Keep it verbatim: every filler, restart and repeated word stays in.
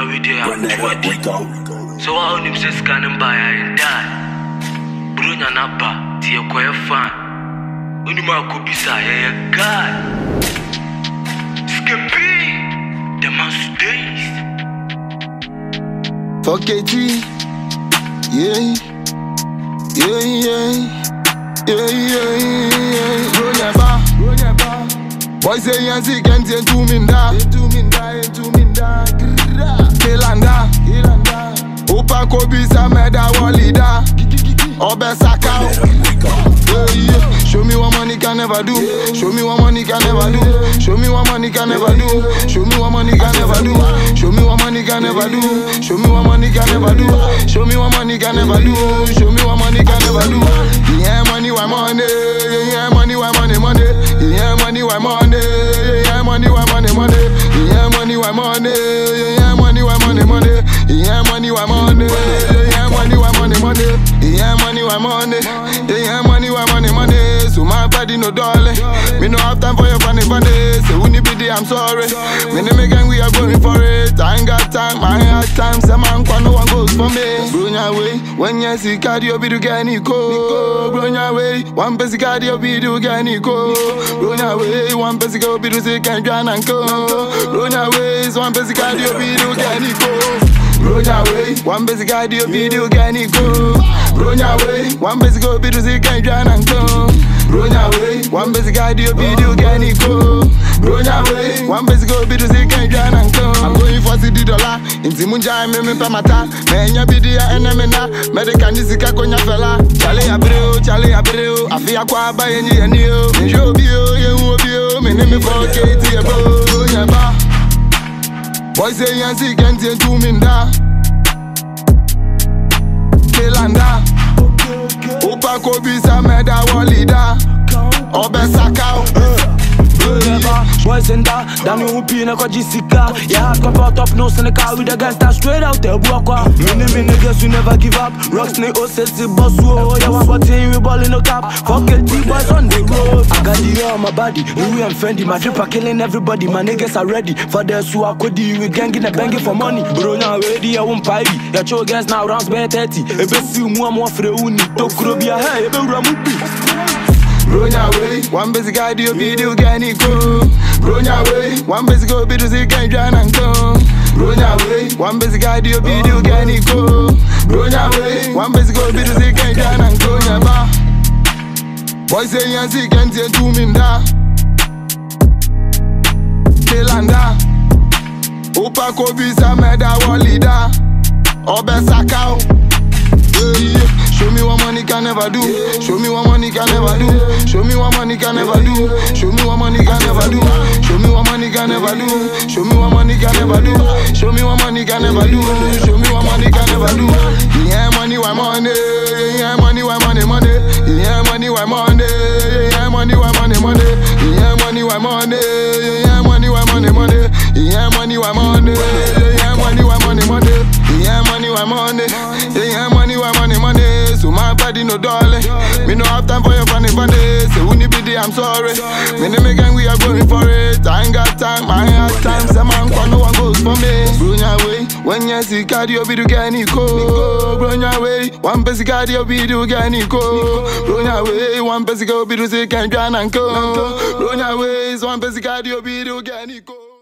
Brunya we there twenty. So I only say scanning by and die. Brunya napa, tia kwaya fan. Unima kubisa ya God. Skippy, the man days. For K T, yeah, yeah, yeah. Yeah, yeah, yeah. Brunya ba, Brunya ba. Boy say yansi kenti entu minda, entu minda, entu minda. Kelanda, Kelanda. Opa kobisa meda walida. Obe sakao. Yeah, yeah. Show me what money can never do. Show me what money can never do. Show me what money can never do. Show me what money can never do. Show me what money can never do. Show me what money can never do. Show me what money can never do. Show me what money can never do. Yeah, money, why money? Yeah, money, why money, money? Yeah, money, why money? Yeah, money, why money, money? Yeah, money, why money? Yeah, money, why money, money? Yeah, money, why money? Yeah, money, why money, money? Yeah, money, why money? Yeah, money, why money, money? So my body no darling. Me no have time for your funny funny. Say when you be there, I'm sorry. Me name again, we are going for it. I ain't got time, I ain't got time. Say man, no one goes for me. Brunya way, when you see cardio, be do get Nico. Brunya way, one person cardio, be do get Nico. Brunya way, one person go be do say can John and Co. Brunya way, one person cardio, be do get Nico. Brunya way, one basic idea video get Nico. Brunya way, one basic go be to see can John and Co. Brunya way, one basic idea video get Nico. Brunya way, one basic go be to see can John and Co. I'm going for city dollar. Inti munja me me pamata. Me nya bidia enemy na. Medical nisika konya fella. Chale abreo, chale abreo. Afia kwa ba yenyi yenio. Njo bio, yenwo bio. Me ne me for K T ebo. Brunya ba. Boy say yansi kenti entu minda. Kelanda. Opa kobisa meda walida. Obe sakao. Boys in that, Danny Whoopi na kwa Jessica. Yeah, come out top nose in the car with the guys that straight out there, Buakwa. Many, many girls who never give up. Rocks ne oh sexy boss, oh, yeah, one team we ball in the cap. Fuck it, boys on the road. I got the air on my body, Louis and Fendi. My drip are killing everybody, my niggas are ready. For the su akodi, we gangin' and banging for money. Bro, now ready, I won't pay. Yeah, show guys now rounds by thirty. A bit few more, more for the uni. Tokuro be a hey, a bit ramupi. Brunya way, one basic idea video get Nico. Brunya way, one basic go be to see can John and Co. Brunya way, one basic idea video get Nico. Brunya way, one basic go be to see can John and Co. Nyaba. Boy say yansi kenti entu minda. Kelanda. Opa kobisa meda walida. Obe sakao. Yeah, yeah. Show me what money can never do. Show me what money can never do. Show me what money can never do. Show me what money can never do. Show me what money can never do. Show me what money can never do. Show me what money can never do. Show me what money can never do. Yeah, money, why money? Yeah, money, why money, money? Yeah, money, why money? Yeah, money, why money, money? Yeah, money, why money? Yeah, money, why money, money? Yeah, money, why money? Yeah, money, why money, money? Yeah, money, why money? Yeah, money, why money, money? So my body no darling. Me no have time for your funny funny. Say when you be there, I'm sorry. Me name again, we are going for it. I ain't got time, I ain't got time. Say man, no one goes for me. Brunya way, when you see cardio, be do get Nico. Brunya way, one basic cardio, be do get Nico. Brunya way, one basic go be do say can John and Co. Brunya way, one basic cardio, be do get Nico.